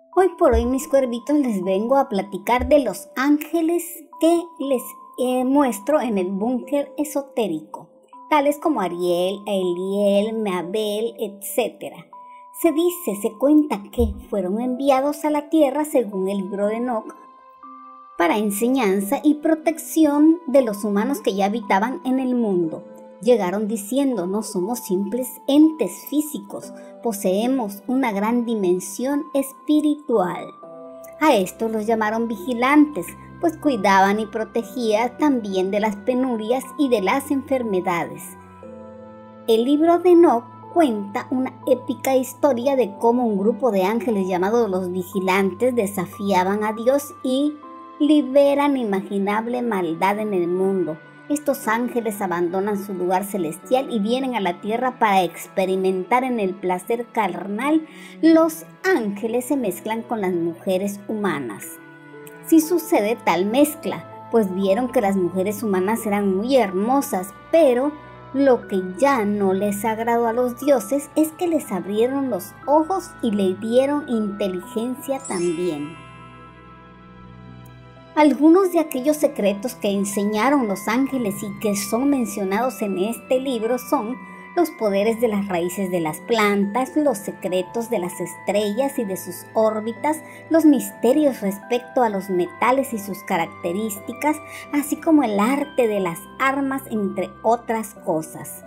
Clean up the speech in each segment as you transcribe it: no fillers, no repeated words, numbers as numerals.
Hoy por hoy, mis cuervitos, les vengo a platicar de los ángeles que les muestro en el búnker esotérico, tales como Ariel, Eliel, Mabel, etc. Se cuenta que fueron enviados a la tierra según el libro de Enoc para enseñanza y protección de los humanos que ya habitaban en el mundo. Llegaron diciendo: no somos simples entes físicos, poseemos una gran dimensión espiritual. A estos los llamaron vigilantes, pues cuidaban y protegían también de las penurias y de las enfermedades. El libro de Enoc cuenta una épica historia de cómo un grupo de ángeles llamados los vigilantes desafiaban a Dios y liberan inimaginable maldad en el mundo. Estos ángeles abandonan su lugar celestial y vienen a la tierra para experimentar en el placer carnal. Los ángeles se mezclan con las mujeres humanas. Sí sucede tal mezcla, pues vieron que las mujeres humanas eran muy hermosas, pero lo que ya no les agradó a los dioses es que les abrieron los ojos y le dieron inteligencia también. Algunos de aquellos secretos que enseñaron los ángeles y que son mencionados en este libro son los poderes de las raíces de las plantas, los secretos de las estrellas y de sus órbitas, los misterios respecto a los metales y sus características, así como el arte de las armas, entre otras cosas.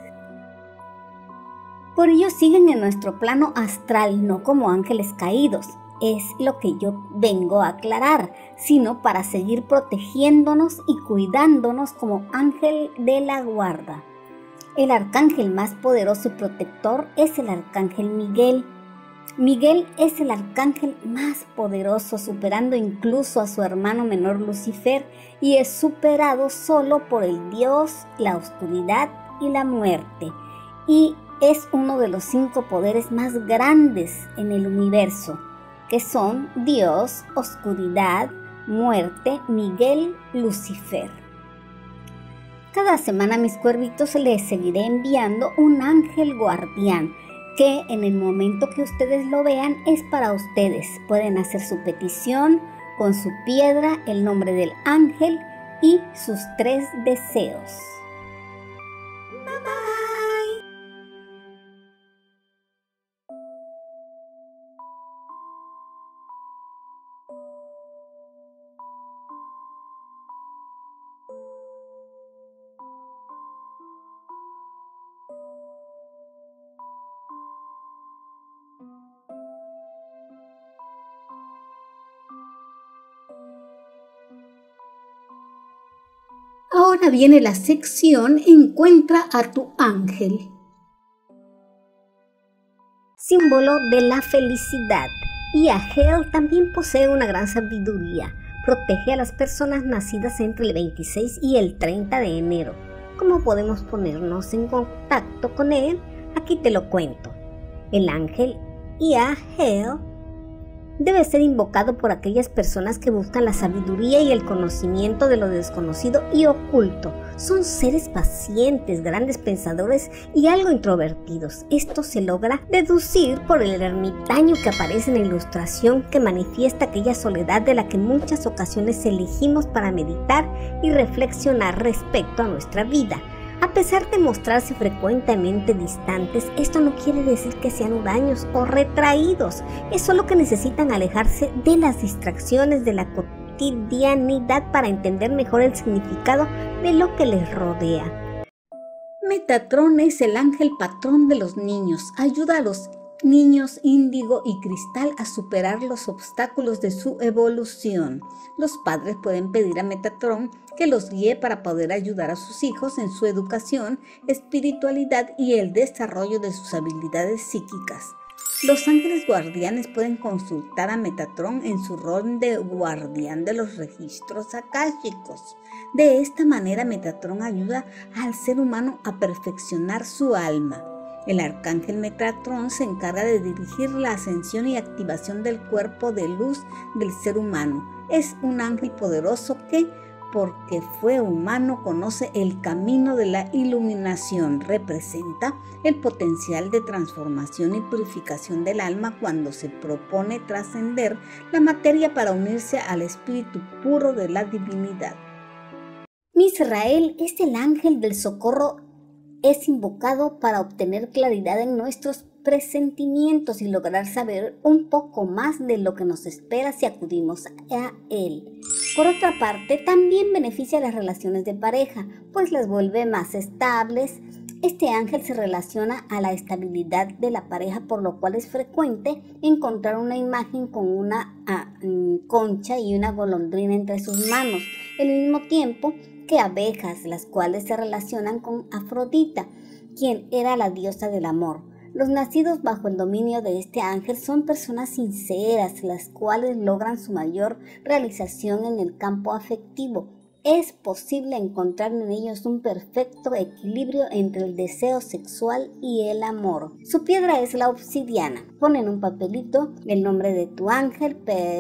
Por ello siguen en nuestro plano astral, no como ángeles caídos. Es lo que yo vengo a aclarar, sino para seguir protegiéndonos y cuidándonos como ángel de la guarda. El arcángel más poderoso y protector es el arcángel Miguel. Miguel es el arcángel más poderoso, superando incluso a su hermano menor Lucifer, y es superado solo por el Dios, la oscuridad y la muerte, y es uno de los 5 poderes más grandes en el universo, que son Dios, oscuridad, muerte, Miguel, Lucifer. Cada semana, mis cuervitos, les seguiré enviando un ángel guardián que en el momento que ustedes lo vean es para ustedes. Pueden hacer su petición con su piedra, el nombre del ángel y sus 3 deseos. Ahora viene la sección Encuentra a tu ángel. Símbolo de la felicidad. Yael también posee una gran sabiduría. Protege a las personas nacidas entre el 26 y el 30 de enero. ¿Cómo podemos ponernos en contacto con él? Aquí te lo cuento. El ángel Yael debe ser invocado por aquellas personas que buscan la sabiduría y el conocimiento de lo desconocido y oculto. Son seres pacientes, grandes pensadores y algo introvertidos. Esto se logra deducir por el ermitaño que aparece en la ilustración, que manifiesta aquella soledad de la que en muchas ocasiones elegimos para meditar y reflexionar respecto a nuestra vida. A pesar de mostrarse frecuentemente distantes, esto no quiere decir que sean huraños o retraídos. Es solo que necesitan alejarse de las distracciones de la cotidianidad para entender mejor el significado de lo que les rodea. Metatrón es el ángel patrón de los niños. Ayuda a los niños índigo y cristal a superar los obstáculos de su evolución. Los padres pueden pedir a Metatrón que los guíe para poder ayudar a sus hijos en su educación, espiritualidad y el desarrollo de sus habilidades psíquicas. Los ángeles guardianes pueden consultar a Metatrón en su rol de guardián de los registros akáshicos. De esta manera, Metatrón ayuda al ser humano a perfeccionar su alma. El arcángel Metatrón se encarga de dirigir la ascensión y activación del cuerpo de luz del ser humano. Es un ángel poderoso que porque fue humano conoce el camino de la iluminación. Representa el potencial de transformación y purificación del alma cuando se propone trascender la materia para unirse al espíritu puro de la divinidad. Misrael es el ángel del socorro. Es invocado para obtener claridad en nuestros presentimientos y lograr saber un poco más de lo que nos espera si acudimos a él. Por otra parte, también beneficia las relaciones de pareja, pues las vuelve más estables. Este ángel se relaciona a la estabilidad de la pareja, por lo cual es frecuente encontrar una imagen con una concha y una golondrina entre sus manos, al mismo tiempo que abejas, las cuales se relacionan con Afrodita, quien era la diosa del amor. Los nacidos bajo el dominio de este ángel son personas sinceras, las cuales logran su mayor realización en el campo afectivo. Es posible encontrar en ellos un perfecto equilibrio entre el deseo sexual y el amor. Su piedra es la obsidiana. Pon en un papelito el nombre de tu ángel,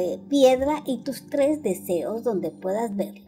piedra y tus 3 deseos donde puedas verlo.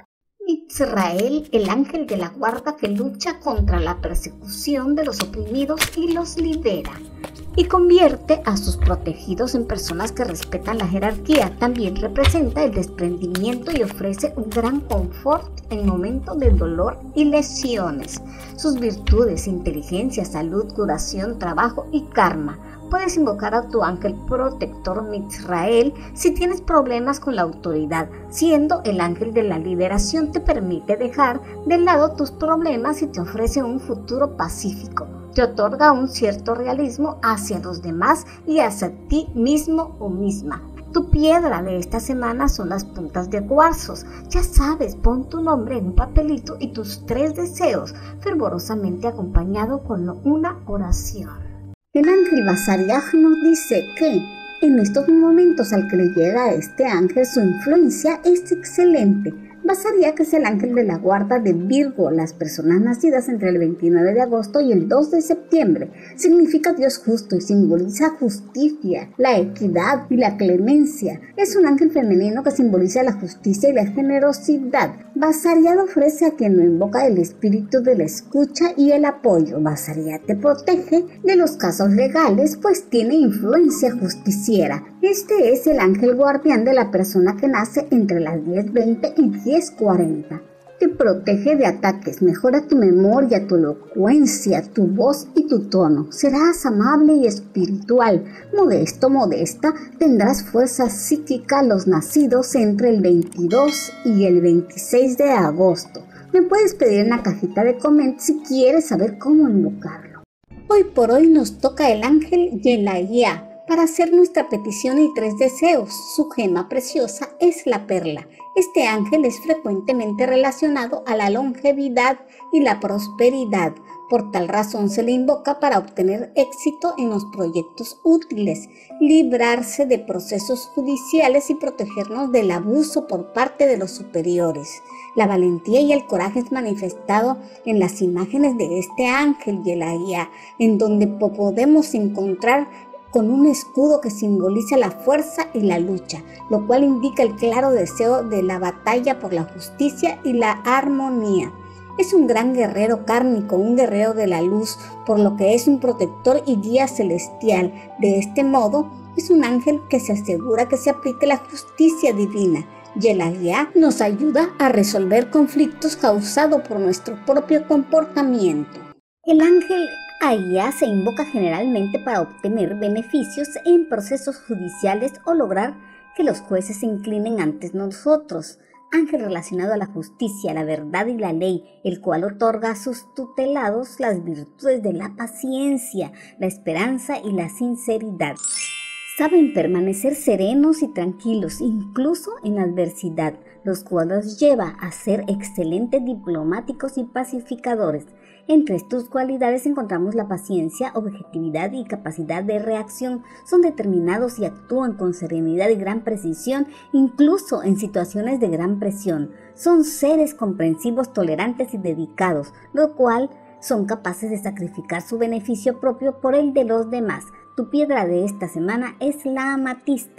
Israel, el ángel de la guarda que lucha contra la persecución de los oprimidos y los libera, y convierte a sus protegidos en personas que respetan la jerarquía. También representa el desprendimiento y ofrece un gran confort en momentos de dolor y lesiones. Sus virtudes: inteligencia, salud, curación, trabajo y karma. Puedes invocar a tu ángel protector Misrael si tienes problemas con la autoridad, siendo el ángel de la liberación te permite dejar de lado tus problemas y te ofrece un futuro pacífico. Te otorga un cierto realismo hacia los demás y hacia ti mismo o misma. Tu piedra de esta semana son las puntas de cuarzos. Ya sabes, pon tu nombre en un papelito y tus 3 deseos, fervorosamente acompañado con una oración. El ángel Basariach nos dice que en estos momentos al que le llega a este ángel su influencia es excelente. Basariach es el ángel de la guarda de Virgo, las personas nacidas entre el 29 de agosto y el 2 de septiembre. Significa Dios justo y simboliza justicia, la equidad y la clemencia. Es un ángel femenino que simboliza la justicia y la generosidad. Basariach ofrece a quien lo invoca el espíritu de la escucha y el apoyo. Basariach te protege de los casos legales, pues tiene influencia justiciera. Este es el ángel guardián de la persona que nace entre las 10:20 y 10:40. Te protege de ataques, mejora tu memoria, tu elocuencia, tu voz y tu tono. Serás amable y espiritual, modesto, modesta. Tendrás fuerza psíquica los nacidos entre el 22 y el 26 de agosto. Me puedes pedir en la cajita de comentarios si quieres saber cómo invocarlo. Hoy por hoy nos toca el ángel Yelaía para hacer nuestra petición y 3 deseos. Su gema preciosa es la perla. Este ángel es frecuentemente relacionado a la longevidad y la prosperidad. Por tal razón se le invoca para obtener éxito en los proyectos útiles, librarse de procesos judiciales y protegernos del abuso por parte de los superiores. La valentía y el coraje es manifestado en las imágenes de este ángel Yelaía, en donde podemos encontrar con un escudo que simboliza la fuerza y la lucha, lo cual indica el claro deseo de la batalla por la justicia y la armonía. Es un gran guerrero kármico, un guerrero de la luz, por lo que es un protector y guía celestial. De este modo, es un ángel que se asegura que se aplique la justicia divina. Yelaía nos ayuda a resolver conflictos causados por nuestro propio comportamiento. El ángel Aya se invoca generalmente para obtener beneficios en procesos judiciales o lograr que los jueces se inclinen ante nosotros. Ángel relacionado a la justicia, la verdad y la ley, el cual otorga a sus tutelados las virtudes de la paciencia, la esperanza y la sinceridad. Saben permanecer serenos y tranquilos, incluso en la adversidad, los cuales los lleva a ser excelentes diplomáticos y pacificadores. Entre estas cualidades encontramos la paciencia, objetividad y capacidad de reacción. Son determinados y actúan con serenidad y gran precisión, incluso en situaciones de gran presión. Son seres comprensivos, tolerantes y dedicados, lo cual son capaces de sacrificar su beneficio propio por el de los demás. Tu piedra de esta semana es la amatista.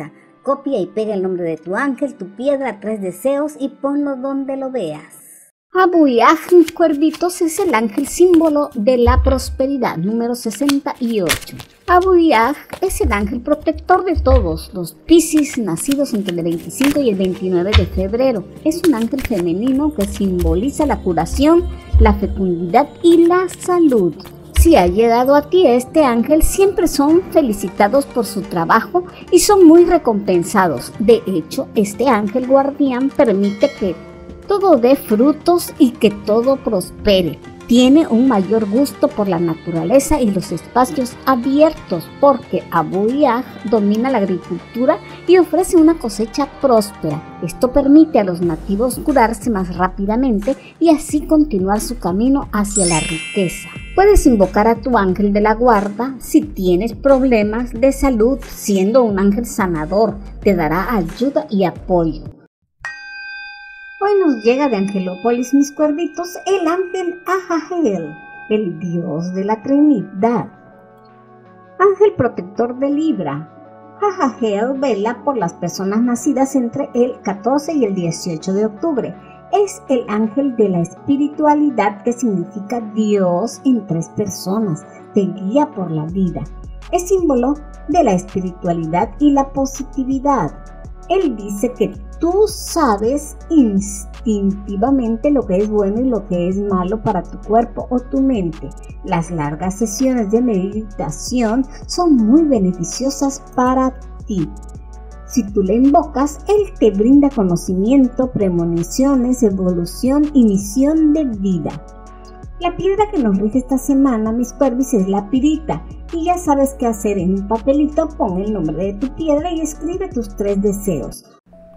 copia y pega el nombre de tu ángel, tu piedra, 3 deseos y ponlo donde lo veas. Abuyaj, mis cuervitos, es el ángel símbolo de la prosperidad, número 68. Abuyaj es el ángel protector de todos los Piscis nacidos entre el 25 y el 29 de febrero. Es un ángel femenino que simboliza la curación, la fecundidad y la salud. Si ha llegado a ti este ángel, siempre son felicitados por su trabajo y son muy recompensados. De hecho, este ángel guardián permite que todo dé frutos y que todo prospere. Tiene un mayor gusto por la naturaleza y los espacios abiertos porque Abuyaj domina la agricultura y ofrece una cosecha próspera. Esto permite a los nativos curarse más rápidamente y así continuar su camino hacia la riqueza. Puedes invocar a tu ángel de la guarda si tienes problemas de salud, siendo un ángel sanador. Te dará ayuda y apoyo. Hoy nos llega de Angelópolis, mis cuervitos, el ángel Ahael, el dios de la Trinidad. Ángel protector de Libra. Ahael vela por las personas nacidas entre el 14 y el 18 de octubre. Es el ángel de la espiritualidad, que significa Dios en 3 personas. Te guía por la vida. Es símbolo de la espiritualidad y la positividad. Él dice que tú sabes instintivamente lo que es bueno y lo que es malo para tu cuerpo o tu mente. Las largas sesiones de meditación son muy beneficiosas para ti. Si tú le invocas, él te brinda conocimiento, premoniciones, evolución y misión de vida. La piedra que nos rige esta semana, mis cuervis, es la pirita. Y ya sabes qué hacer. En un papelito pon el nombre de tu piedra y escribe tus 3 deseos.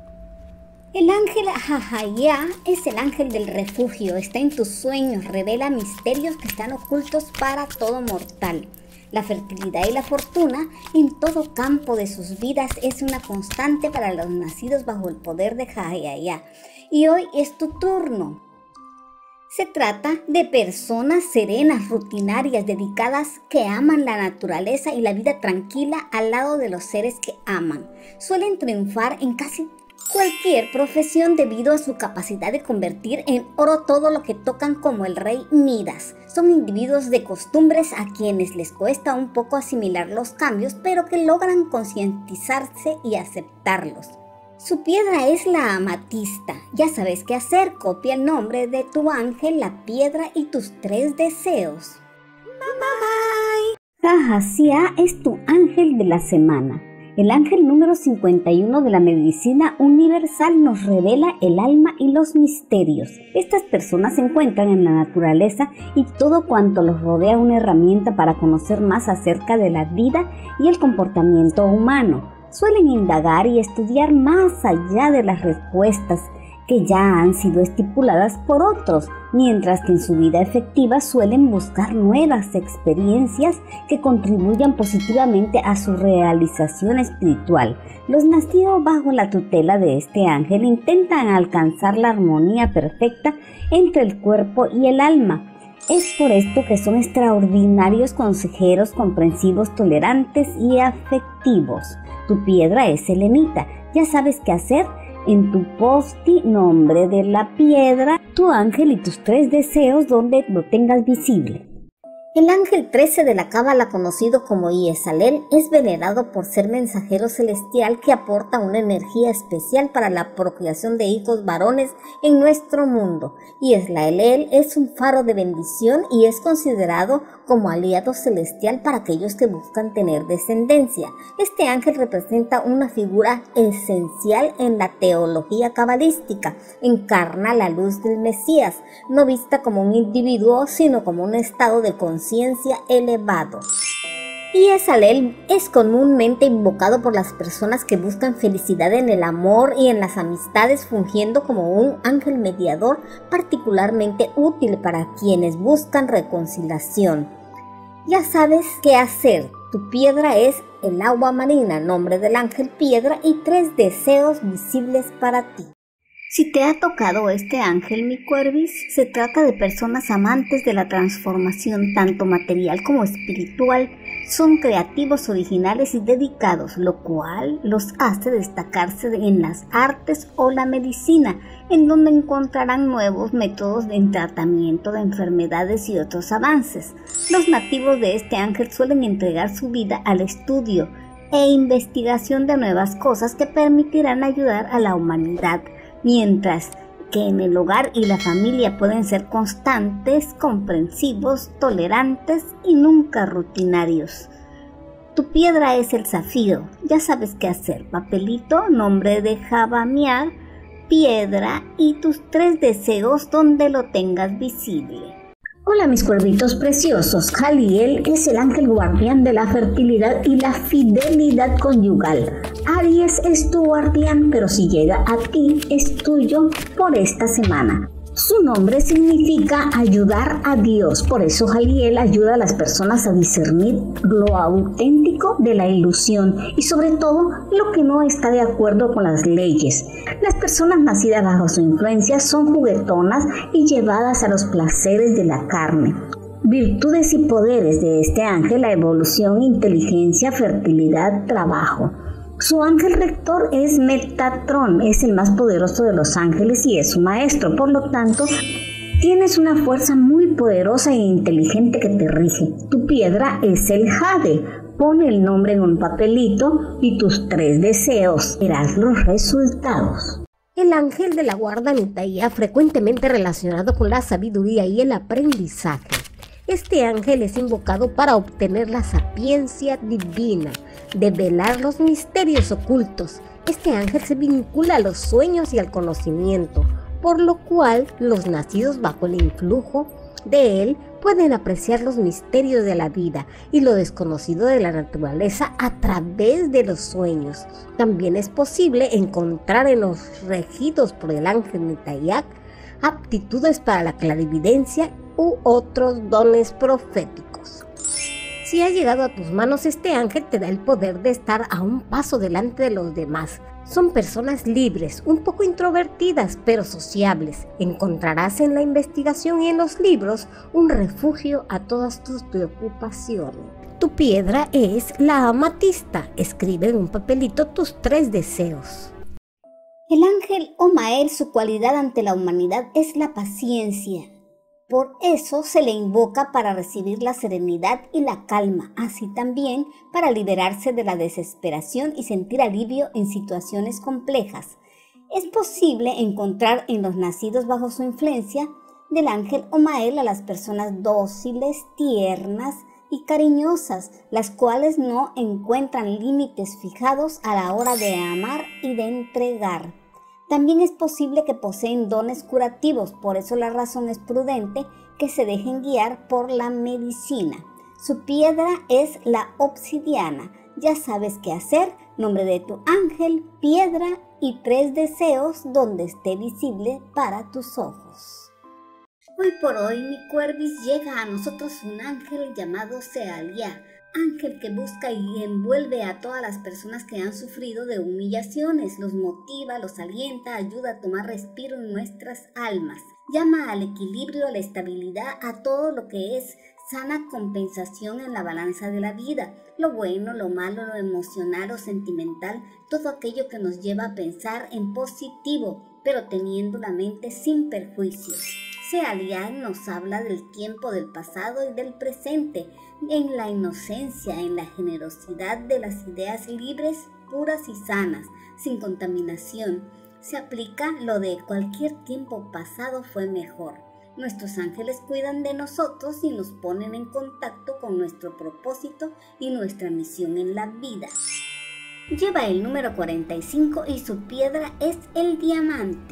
El ángel Ahaya es el ángel del refugio. Está en tus sueños, revela misterios que están ocultos para todo mortal. La fertilidad y la fortuna en todo campo de sus vidas es una constante para los nacidos bajo el poder de Ahaya. Y hoy es tu turno. Se trata de personas serenas, rutinarias, dedicadas, que aman la naturaleza y la vida tranquila al lado de los seres que aman. Suelen triunfar en casi cualquier profesión debido a su capacidad de convertir en oro todo lo que tocan, como el rey Midas. Son individuos de costumbres a quienes les cuesta un poco asimilar los cambios, pero que logran concientizarse y aceptarlos. Su piedra es la amatista. Ya sabes qué hacer. Copia el nombre de tu ángel, la piedra y tus 3 deseos. Bye bye. Jahasia es tu ángel de la semana. El ángel número 51 de la medicina universal nos revela el alma y los misterios. Estas personas se encuentran en la naturaleza y todo cuanto los rodea una herramienta para conocer más acerca de la vida y el comportamiento humano. Suelen indagar y estudiar más allá de las respuestas que ya han sido estipuladas por otros, mientras que en su vida efectiva suelen buscar nuevas experiencias que contribuyan positivamente a su realización espiritual. Los nacidos bajo la tutela de este ángel intentan alcanzar la armonía perfecta entre el cuerpo y el alma. Es por esto que son extraordinarios consejeros, comprensivos, tolerantes y afectivos. Tu piedra es selenita. Ya sabes qué hacer. En tu post-it, nombre de la piedra, tu ángel y tus 3 deseos donde lo tengas visible. El ángel 13 de la Cábala, conocido como Yesalel, es venerado por ser mensajero celestial que aporta una energía especial para la procreación de hijos varones en nuestro mundo. Yesalel es un faro de bendición y es considerado como aliado celestial para aquellos que buscan tener descendencia. Este ángel representa una figura esencial en la teología cabalística. Encarna la luz del Mesías, no vista como un individuo, sino como un estado de conciencia elevado. Yesalel es comúnmente invocado por las personas que buscan felicidad en el amor y en las amistades, fungiendo como un ángel mediador particularmente útil para quienes buscan reconciliación. Ya sabes qué hacer. Tu piedra es el agua marina, nombre del ángel piedra y 3 deseos visibles para ti. Si te ha tocado este ángel, mi Cuervis, se trata de personas amantes de la transformación tanto material como espiritual. Son creativos, originales y dedicados, lo cual los hace destacarse en las artes o la medicina, en donde encontrarán nuevos métodos en tratamiento de enfermedades y otros avances. Los nativos de este ángel suelen entregar su vida al estudio e investigación de nuevas cosas que permitirán ayudar a la humanidad, mientras que en el hogar y la familia pueden ser constantes, comprensivos, tolerantes y nunca rutinarios. Tu piedra es el zafiro. Ya sabes qué hacer. Papelito, nombre de Javamiar, piedra y tus 3 deseos donde lo tengas visible. Hola mis cuervitos preciosos, Jaliel es el ángel guardián de la fertilidad y la fidelidad conyugal. Aries es tu guardián, pero si llega a ti es tuyo por esta semana. Su nombre significa ayudar a Dios, por eso Jaliel ayuda a las personas a discernir lo auténtico de la ilusión y sobre todo lo que no está de acuerdo con las leyes. Las personas nacidas bajo su influencia son juguetonas y llevadas a los placeres de la carne. Virtudes y poderes de este ángel: la evolución, inteligencia, fertilidad, trabajo. Su ángel rector es Metatron, es el más poderoso de los ángeles y es su maestro, por lo tanto, tienes una fuerza muy poderosa e inteligente que te rige. Tu piedra es el jade. Pone el nombre en un papelito y tus 3 deseos. Verás los resultados. El ángel de la guarda Nitaya, frecuentemente relacionado con la sabiduría y el aprendizaje. Este ángel es invocado para obtener la sapiencia divina, develar los misterios ocultos. Este ángel se vincula a los sueños y al conocimiento, por lo cual los nacidos bajo el influjo de él pueden apreciar los misterios de la vida y lo desconocido de la naturaleza a través de los sueños. También es posible encontrar en los regidos por el ángel Nitayak aptitudes para la clarividencia u otros dones proféticos. Si ha llegado a tus manos, este ángel te da el poder de estar a un paso delante de los demás. Son personas libres, un poco introvertidas, pero sociables. Encontrarás en la investigación y en los libros un refugio a todas tus preocupaciones. Tu piedra es la amatista. Escribe en un papelito tus 3 deseos. El ángel Omael, su cualidad ante la humanidad es la paciencia. Por eso se le invoca para recibir la serenidad y la calma, así también para liberarse de la desesperación y sentir alivio en situaciones complejas. Es posible encontrar en los nacidos bajo su influencia del ángel Omael a las personas dóciles, tiernas y cariñosas, las cuales no encuentran límites fijados a la hora de amar y de entregar. También es posible que poseen dones curativos, por eso la razón es prudente que se dejen guiar por la medicina. Su piedra es la obsidiana. Ya sabes qué hacer, nombre de tu ángel, piedra y 3 deseos donde esté visible para tus ojos. Hoy por hoy, mi Cuervis, llega a nosotros un ángel llamado Sealia, ángel que busca y envuelve a todas las personas que han sufrido de humillaciones, los motiva, los alienta, ayuda a tomar respiro en nuestras almas, llama al equilibrio, a la estabilidad, a todo lo que es sana compensación en la balanza de la vida, lo bueno, lo malo, lo emocional o sentimental, todo aquello que nos lleva a pensar en positivo, pero teniendo la mente sin perjuicios. Sealia nos habla del tiempo del pasado y del presente, en la inocencia, en la generosidad de las ideas libres, puras y sanas, sin contaminación. Se aplica lo de cualquier tiempo pasado fue mejor. Nuestros ángeles cuidan de nosotros y nos ponen en contacto con nuestro propósito y nuestra misión en la vida. Lleva el número 45 y su piedra es el diamante.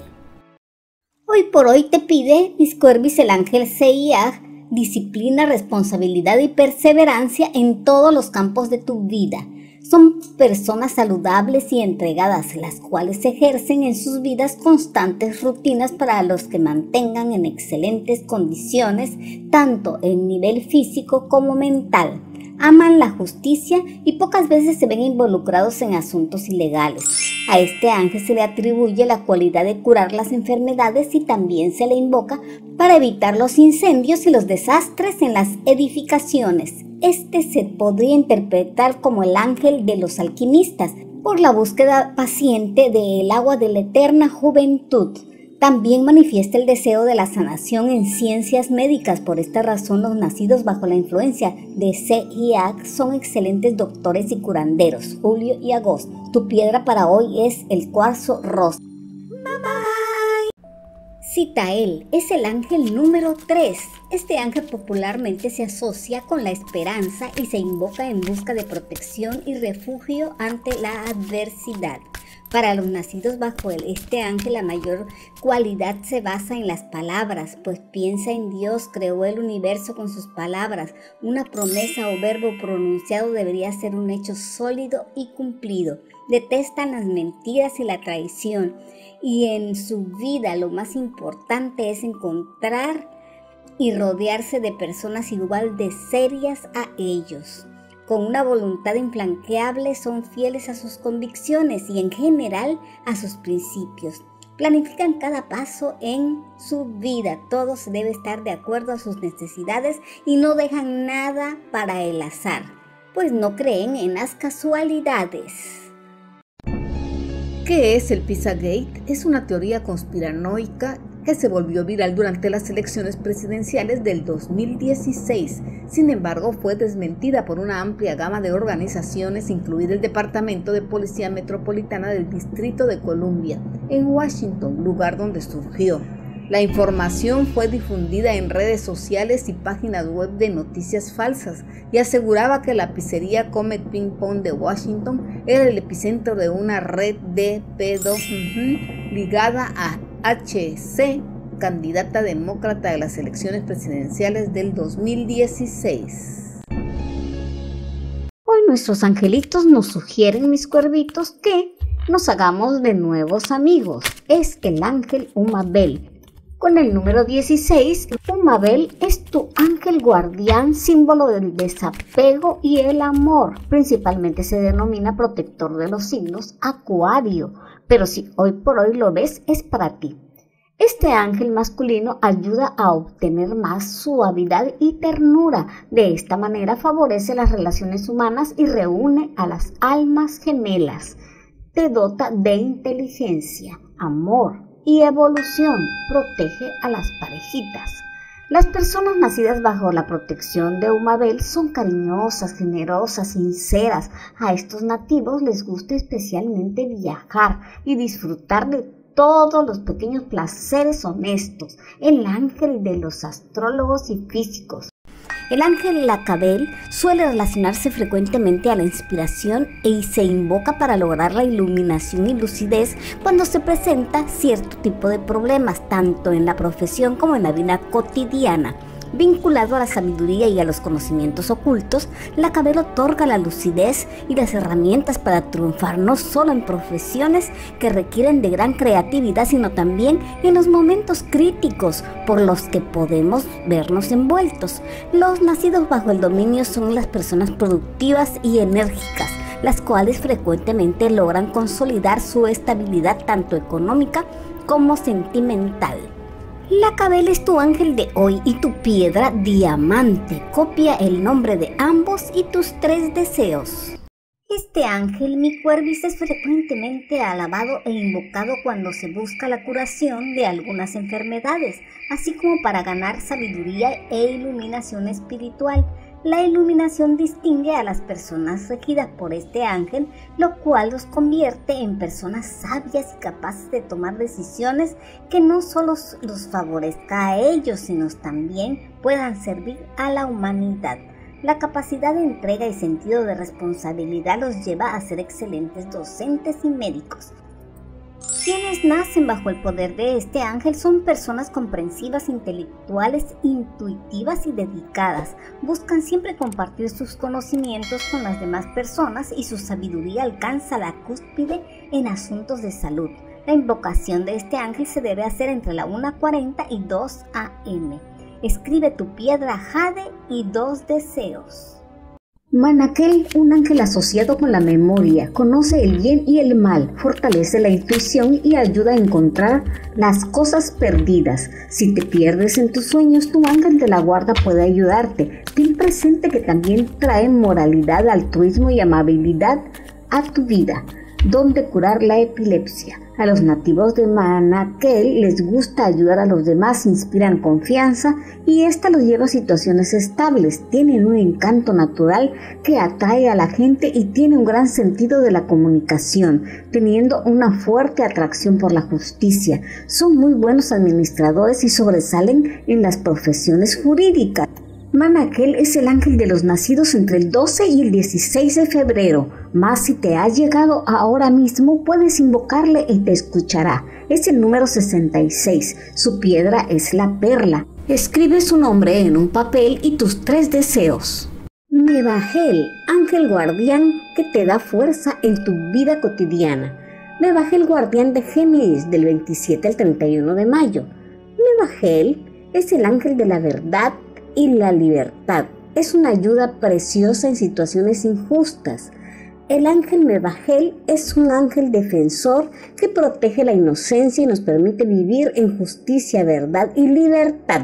Hoy por hoy te pide, mis Cuervis, el ángel Seiya, disciplina, responsabilidad y perseverancia en todos los campos de tu vida. Son personas saludables y entregadas, las cuales ejercen en sus vidas constantes rutinas para los que mantengan en excelentes condiciones, tanto en nivel físico como mental. aman la justicia y pocas veces se ven involucrados en asuntos ilegales. A este ángel se le atribuye la cualidad de curar las enfermedades y también se le invoca para evitar los incendios y los desastres en las edificaciones. Este se podría interpretar como el ángel de los alquimistas por la búsqueda paciente del agua de la eterna juventud. También manifiesta el deseo de la sanación en ciencias médicas. Por esta razón, los nacidos bajo la influencia de CIAC son excelentes doctores y curanderos. Julio y agosto. Tu piedra para hoy es el cuarzo rosa. Citael es el ángel número 3. Este ángel popularmente se asocia con la esperanza y se invoca en busca de protección y refugio ante la adversidad. Para los nacidos bajo este ángel, la mayor cualidad se basa en las palabras, pues piensa en Dios, creó el universo con sus palabras. Una promesa o verbo pronunciado debería ser un hecho sólido y cumplido. Detestan las mentiras y la traición, y en su vida lo más importante es encontrar y rodearse de personas igual de serias a ellos. Con una voluntad infranqueable son fieles a sus convicciones y en general a sus principios. Planifican cada paso en su vida. Todo se debe estar de acuerdo a sus necesidades y no dejan nada para el azar, pues no creen en las casualidades. ¿Qué es el Pizzagate? Es una teoría conspiranoica que se volvió viral durante las elecciones presidenciales del 2016. Sin embargo, fue desmentida por una amplia gama de organizaciones, incluido el Departamento de Policía Metropolitana del Distrito de Columbia, en Washington, lugar donde surgió. La información fue difundida en redes sociales y páginas web de noticias falsas y aseguraba que la pizzería Comet Ping Pong de Washington era el epicentro de una red de pedofilia ligada a HC, candidata demócrata de las elecciones presidenciales del 2016. Hoy nuestros angelitos nos sugieren, mis cuervitos, que nos hagamos de nuevos amigos. Es el ángel Umabel. Con el número 16, Umabel es tu ángel guardián, símbolo del desapego y el amor. Principalmente se denomina protector de los signos Acuario, pero si hoy por hoy lo ves, es para ti. Este ángel masculino ayuda a obtener más suavidad y ternura. De esta manera favorece las relaciones humanas y reúne a las almas gemelas. Te dota de inteligencia, amor y evolución. Protege a las parejitas. Las personas nacidas bajo la protección de Umabel son cariñosas, generosas, sinceras. A estos nativos les gusta especialmente viajar y disfrutar de todos los pequeños placeres honestos. El ángel de los astrólogos y físicos. El ángel Lacabel suele relacionarse frecuentemente a la inspiración y se invoca para lograr la iluminación y lucidez cuando se presenta cierto tipo de problemas, tanto en la profesión como en la vida cotidiana. Vinculado a la sabiduría y a los conocimientos ocultos, Lacabel otorga la lucidez y las herramientas para triunfar no solo en profesiones que requieren de gran creatividad, sino también en los momentos críticos por los que podemos vernos envueltos. Los nacidos bajo el dominio son las personas productivas y enérgicas, las cuales frecuentemente logran consolidar su estabilidad tanto económica como sentimental. Lacabel es tu ángel de hoy y tu piedra diamante. Copia el nombre de ambos y tus 3 deseos. Este ángel, mi cuervis, es frecuentemente alabado e invocado cuando se busca la curación de algunas enfermedades, así como para ganar sabiduría e iluminación espiritual. La iluminación distingue a las personas regidas por este ángel, lo cual los convierte en personas sabias y capaces de tomar decisiones que no solo los favorezca a ellos, sino también puedan servir a la humanidad. La capacidad de entrega y sentido de responsabilidad los lleva a ser excelentes docentes y médicos. Quienes nacen bajo el poder de este ángel son personas comprensivas, intelectuales, intuitivas y dedicadas. Buscan siempre compartir sus conocimientos con las demás personas y su sabiduría alcanza la cúspide en asuntos de salud. La invocación de este ángel se debe hacer entre la 1:40 y 2 a.m. Escribe tu piedra jade y 2 deseos. Manaquel, un ángel asociado con la memoria, conoce el bien y el mal, fortalece la intuición y ayuda a encontrar las cosas perdidas. Si te pierdes en tus sueños, tu ángel de la guarda puede ayudarte. Ten presente que también trae moralidad, altruismo y amabilidad a tu vida. Donde curar la epilepsia. A los nativos de Manaquel les gusta ayudar a los demás, inspiran confianza y esta los lleva a situaciones estables. Tienen un encanto natural que atrae a la gente y tiene un gran sentido de la comunicación, teniendo una fuerte atracción por la justicia. Son muy buenos administradores y sobresalen en las profesiones jurídicas. Manaquel es el ángel de los nacidos entre el 12 y el 16 de febrero, mas si te ha llegado ahora mismo puedes invocarle y te escuchará. Es el número 66, su piedra es la perla. Escribe su nombre en un papel y tus 3 deseos. Mebahel, ángel guardián que te da fuerza en tu vida cotidiana. Mebahel, guardián de Géminis del 27 al 31 de mayo. Mebahel es el ángel de la verdad y la libertad. Es una ayuda preciosa en situaciones injustas. El ángel Mebahel es un ángel defensor que protege la inocencia y nos permite vivir en justicia, verdad y libertad.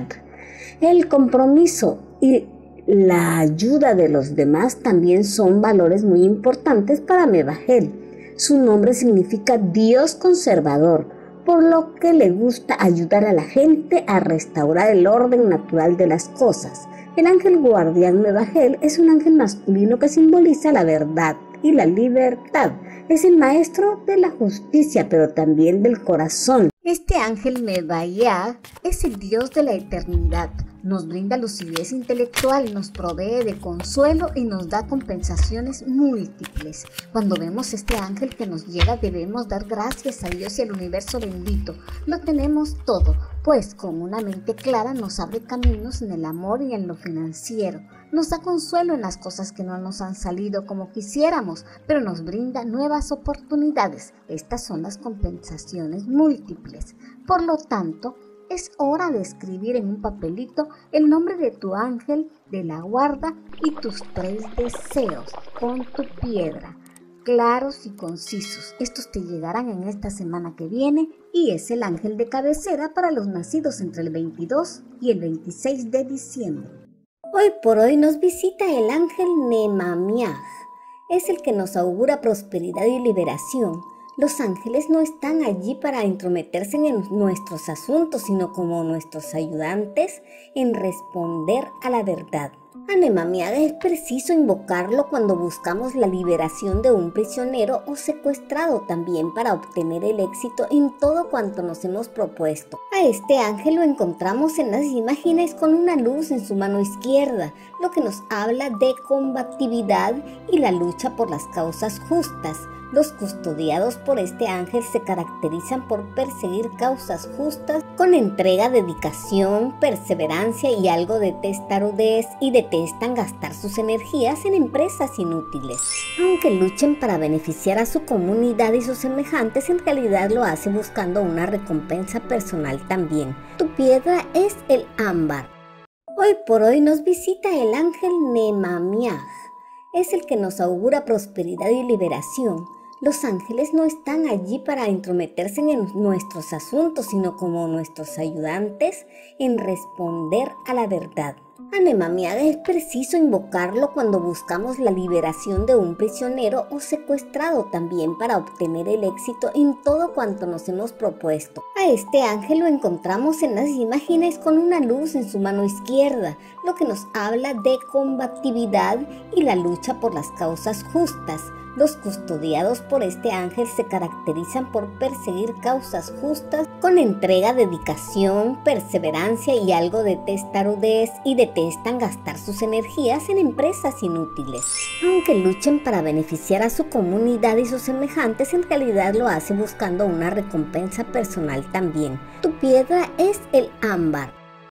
El compromiso y la ayuda de los demás también son valores muy importantes para Mebahel. Su nombre significa Dios conservador, por lo que le gusta ayudar a la gente a restaurar el orden natural de las cosas. El ángel guardián Mebahel es un ángel masculino que simboliza la verdad y la libertad. Es el maestro de la justicia, pero también del corazón. Este ángel Mebahel es el Dios de la eternidad. Nos brinda lucidez intelectual, nos provee de consuelo y nos da compensaciones múltiples. Cuando vemos este ángel que nos llega, debemos dar gracias a Dios y al universo bendito. Lo tenemos todo, pues con una mente clara nos abre caminos en el amor y en lo financiero. Nos da consuelo en las cosas que no nos han salido como quisiéramos, pero nos brinda nuevas oportunidades. Estas son las compensaciones múltiples. Por lo tanto, es hora de escribir en un papelito el nombre de tu ángel de la guarda y tus 3 deseos con tu piedra, claros y concisos. Estos te llegarán en esta semana que viene y es el ángel de cabecera para los nacidos entre el 22 y el 26 de diciembre. Hoy por hoy nos visita el ángel Nemamiah. Es el que nos augura prosperidad y liberación. Los ángeles no están allí para entrometerse en nuestros asuntos, sino como nuestros ayudantes en responder a la verdad. A Nemamiah es preciso invocarlo cuando buscamos la liberación de un prisionero o secuestrado, también para obtener el éxito en todo cuanto nos hemos propuesto. A este ángel lo encontramos en las imágenes con una luz en su mano izquierda, lo que nos habla de combatividad y la lucha por las causas justas. Los custodiados por este ángel se caracterizan por perseguir causas justas con entrega, dedicación, perseverancia y algo de testarudez, y detestan gastar sus energías en empresas inútiles. Aunque luchen para beneficiar a su comunidad y sus semejantes, en realidad lo hace buscando una recompensa personal también. Tu piedra es el ámbar. Hoy por hoy nos visita el ángel Nemamiah. Es el que nos augura prosperidad y liberación. Los ángeles no están allí para entrometerse en nuestros asuntos, sino como nuestros ayudantes en responder a la verdad. A Nemamiah es preciso invocarlo cuando buscamos la liberación de un prisionero o secuestrado, también para obtener el éxito en todo cuanto nos hemos propuesto. A este ángel lo encontramos en las imágenes con una luz en su mano izquierda, lo que nos habla de combatividad y la lucha por las causas justas. Los custodiados por este ángel se caracterizan por perseguir causas justas con entrega, dedicación, perseverancia y algo de testarudez, y detestan gastar sus energías en empresas inútiles. Aunque luchen para beneficiar a su comunidad y sus semejantes, en realidad lo hace buscando una recompensa personal también. Tu piedra es el ámbar.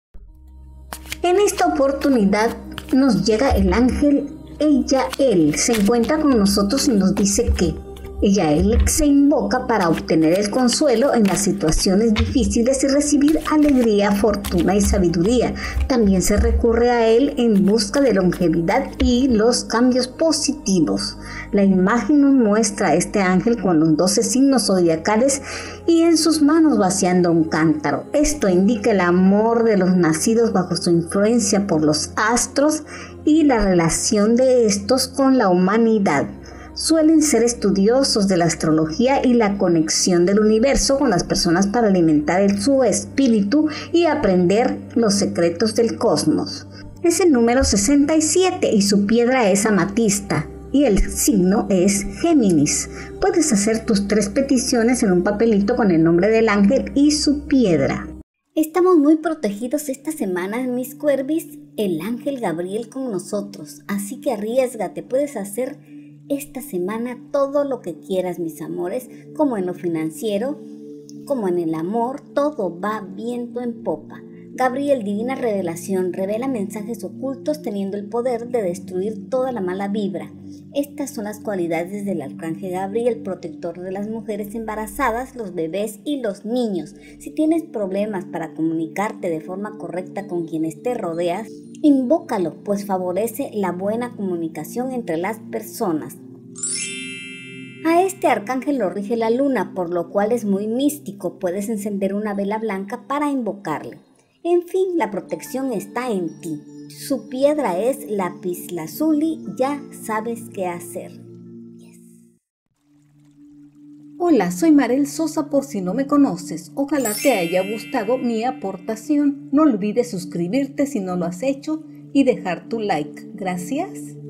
En esta oportunidad nos llega el ángel Eyael, se encuentra con nosotros y nos dice que y a él se invoca para obtener el consuelo en las situaciones difíciles y recibir alegría, fortuna y sabiduría. También se recurre a él en busca de longevidad y los cambios positivos. La imagen nos muestra a este ángel con los 12 signos zodiacales y en sus manos vaciando un cántaro. Esto indica el amor de los nacidos bajo su influencia por los astros y la relación de estos con la humanidad. Suelen ser estudiosos de la astrología y la conexión del universo con las personas para alimentar su espíritu y aprender los secretos del cosmos. Es el número 67 y su piedra es amatista y el signo es Géminis. Puedes hacer tus 3 peticiones en un papelito con el nombre del ángel y su piedra. Estamos muy protegidos esta semana, mis cuervis, el ángel Gabriel con nosotros, así que arriésgate, puedes hacer esta semana todo lo que quieras, mis amores, como en lo financiero, como en el amor, todo va viento en popa. Gabriel, divina revelación, revela mensajes ocultos teniendo el poder de destruir toda la mala vibra. Estas son las cualidades del arcángel Gabriel, protector de las mujeres embarazadas, los bebés y los niños. Si tienes problemas para comunicarte de forma correcta con quienes te rodeas, invócalo, pues favorece la buena comunicación entre las personas. A este arcángel lo rige la luna, por lo cual es muy místico. Puedes encender una vela blanca para invocarle. En fin, la protección está en ti. Su piedra es lapislázuli, ya sabes qué hacer. Hola, soy Marel Sosa por si no me conoces. Ojalá te haya gustado mi aportación. No olvides suscribirte si no lo has hecho y dejar tu like. Gracias.